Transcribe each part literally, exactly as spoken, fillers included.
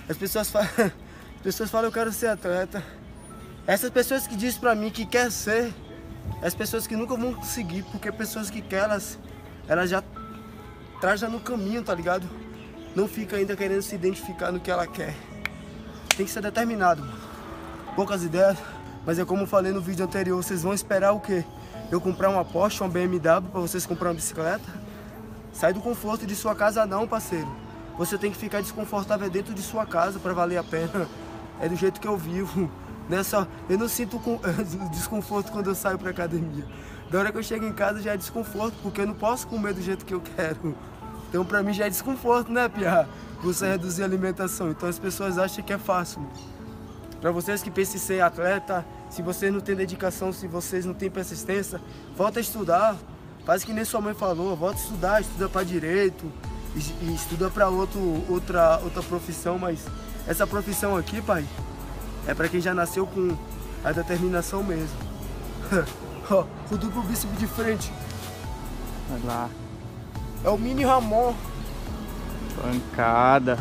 As pessoas falam, as pessoas falam, eu quero ser atleta. Essas pessoas que dizem pra mim que quer ser, as pessoas que nunca vão conseguir, porque pessoas que querem, elas, elas já trazem no caminho, tá ligado? Não fica ainda querendo se identificar no que ela quer. Tem que ser determinado, mano. Poucas ideias, mas é como eu falei no vídeo anterior, vocês vão esperar o quê? Eu comprar uma Porsche, uma B M W pra vocês comprar uma bicicleta? Sai do conforto de sua casa não, parceiro. Você tem que ficar desconfortável dentro de sua casa pra valer a pena. É do jeito que eu vivo. Nessa, eu não sinto desconforto quando eu saio pra academia. Da hora que eu chego em casa já é desconforto, porque eu não posso comer do jeito que eu quero. Então pra mim já é desconforto, né, Pia? Você reduzir a alimentação. Então as pessoas acham que é fácil. Pra vocês que pensam em ser atleta, se vocês não têm dedicação, se vocês não têm persistência, volta a estudar. Faz que nem sua mãe falou, volta a estudar, estuda pra direito, e estuda pra outro, outra, outra profissão, mas essa profissão aqui, pai, é pra quem já nasceu com a determinação mesmo. Ó, o duplo bíceps de frente. Vai lá. É o mini Ramon. Pancada.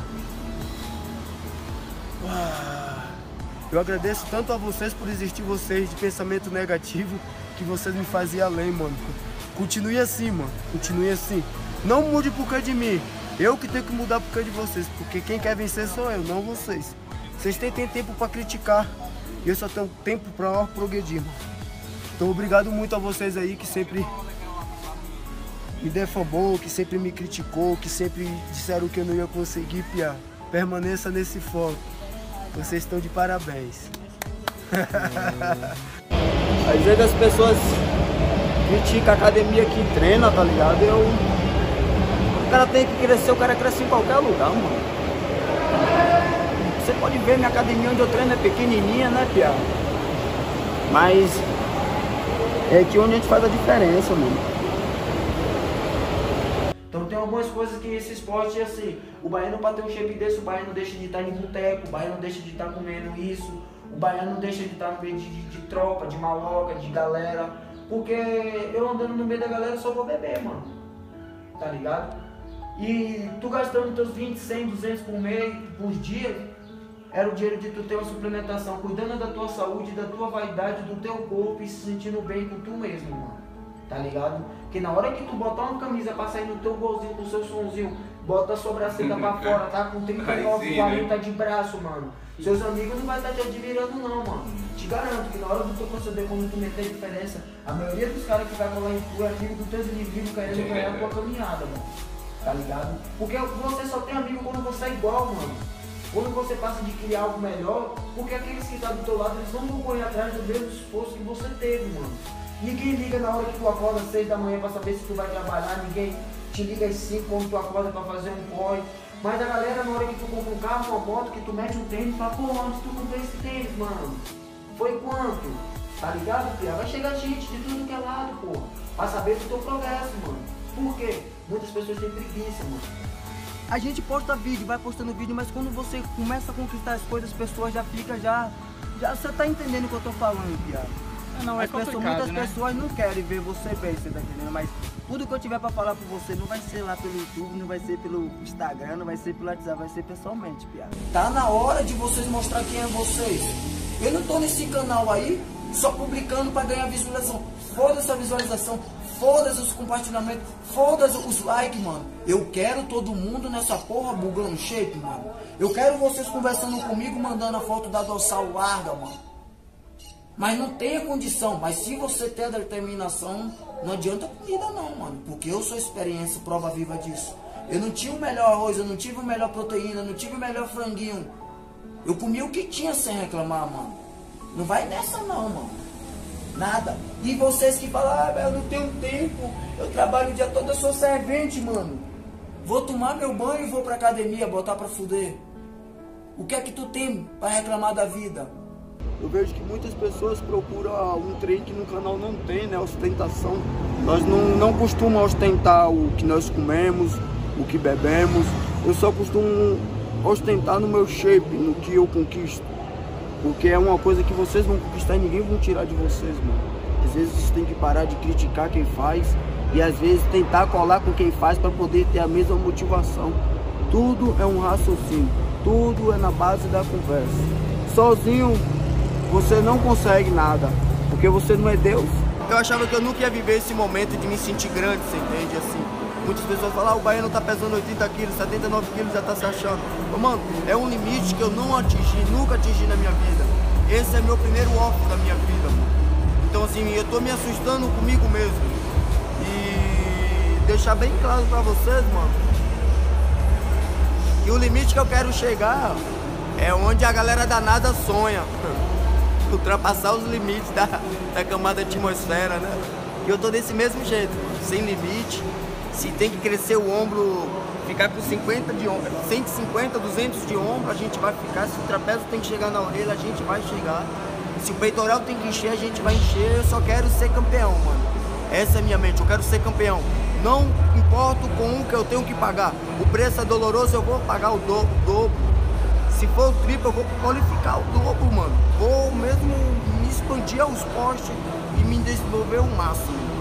Uau. Eu agradeço tanto a vocês por existir vocês de pensamento negativo que vocês me faziam além, mano. Continue assim, mano. Continue assim. Não mude por causa de mim. Eu que tenho que mudar por causa de vocês. Porque quem quer vencer sou eu, não vocês. Vocês têm, têm tempo pra criticar. E eu só tenho tempo pra progredir, mano. Então obrigado muito a vocês aí que sempre me defamou, que sempre me criticou, que sempre disseram que eu não ia conseguir, Pia. Permaneça nesse foco. Vocês estão de parabéns. Às vezes as pessoas criticam a academia que treina, tá ligado? Eu... O cara tem que crescer, o cara cresce em qualquer lugar, mano. Você pode ver, minha academia onde eu treino é pequenininha, né, Pia? Mas é aqui onde a gente faz a diferença, mano. Então tem algumas coisas que esse esporte é assim. O baiano, pra ter um shape desse, o baiano deixa de estar em boteco, o baiano deixa de estar comendo isso, o baiano deixa de estar no meio de, de, de tropa, de maloca, de galera. Porque eu andando no meio da galera só vou beber, mano. Tá ligado? E tu gastando teus vinte, cem, duzentos por mês, por dia, era o dinheiro de tu ter uma suplementação, cuidando da tua saúde, da tua vaidade, do teu corpo e se sentindo bem com tu mesmo, mano. Tá ligado? Porque na hora que tu botar uma camisa pra sair no teu golzinho, com o seu sonzinho, bota a sobrancelha pra fora, tá com trinta e nove, quarenta de braço, mano. Seus amigos não vai estar te admirando não, mano. Te garanto que na hora do teu proceder, quando tu meter a diferença, a maioria dos caras que vai colar em tu é amigo dos teus inimigos querendo ganhar a tua caminhada, mano. Tá ligado? Porque você só tem amigo quando você é igual, mano. Quando você passa de criar algo melhor, porque aqueles que estão do teu lado, eles não vão correr atrás do mesmo esforço que você teve, mano. Ninguém liga na hora que tu acorda às seis da manhã pra saber se tu vai trabalhar, ninguém te liga às cinco quando tu acorda pra fazer um corre. Mas a galera, na hora que tu compra um carro, uma moto, que tu mete um tênis, fala, pô, onde tu comprou esse tênis, mano? Foi quanto? Tá ligado, Pia? Vai chegar gente de tudo que é lado, pô, pra saber do teu progresso, mano. Por quê? Muitas pessoas têm preguiça, mano. A gente posta vídeo, vai postando vídeo, mas quando você começa a conquistar as coisas, as pessoas já ficam, já... já você tá entendendo o que eu tô falando, Pia? Não, é As pessoas, muitas né? pessoas não querem ver você bem, você tá entendendo? Mas tudo que eu tiver pra falar pra você não vai ser lá pelo YouTube, não vai ser pelo Instagram, não vai ser pelo WhatsApp, vai ser pessoalmente, Pia. Tá na hora de vocês mostrar quem é vocês. Eu não tô nesse canal aí só publicando pra ganhar visualização. Foda-se a visualização, foda-se os compartilhamentos, foda-se os likes, mano. Eu quero todo mundo nessa porra bugando shape, mano. Eu quero vocês conversando comigo, mandando a foto da dorsal larga, mano. Mas não tem a condição, mas se você tem a determinação, não adianta comida não, mano. Porque eu sou experiência, prova viva disso. Eu não tinha o melhor arroz, eu não tive o melhor proteína, eu não tive o melhor franguinho. Eu comi o que tinha sem reclamar, mano. Não vai nessa não, mano. Nada. E vocês que falam, ah, eu não tenho tempo, eu trabalho o dia todo, eu sou servente, mano. Vou tomar meu banho e vou pra academia, botar pra fuder. O que é que tu tem pra reclamar da vida? Eu vejo que muitas pessoas procuram um trem que no canal não tem, né? Ostentação. Nós não, não costumamos ostentar o que nós comemos, o que bebemos. Eu só costumo ostentar no meu shape, no que eu conquisto. Porque é uma coisa que vocês vão conquistar e ninguém vai tirar de vocês, mano. Às vezes você tem que parar de criticar quem faz e às vezes tentar colar com quem faz para poder ter a mesma motivação. Tudo é um raciocínio. tudo é na base da conversa. Sozinho você não consegue nada, porque você não é Deus. Eu achava que eu nunca ia viver esse momento de me sentir grande, você entende? Assim, muitas pessoas falam, ah, o baiano tá pesando oitenta quilos, setenta e nove quilos, já tá se achando. Mas, mano, é um limite que eu não atingi, nunca atingi na minha vida. Esse é meu primeiro off da minha vida, mano. Então, assim, eu tô me assustando comigo mesmo. E deixar bem claro pra vocês, mano, que o limite que eu quero chegar é onde a galera da NASA sonha. Ultrapassar os limites da, da camada atmosfera, né? E eu tô desse mesmo jeito, sem limite. Se tem que crescer o ombro, ficar com cinquenta de ombro, cento e cinquenta, duzentos de ombro, a gente vai ficar. Se o trapézio tem que chegar na orelha, a gente vai chegar. Se o peitoral tem que encher, a gente vai encher. Eu só quero ser campeão, mano. Essa é a minha mente, eu quero ser campeão. Não importo com o que eu tenho que pagar. O preço é doloroso, eu vou pagar o dobro. dobro. Se for o triplo, eu vou qualificar o dobro, mano. Vou mesmo me expandir aos postes e me desenvolver o máximo.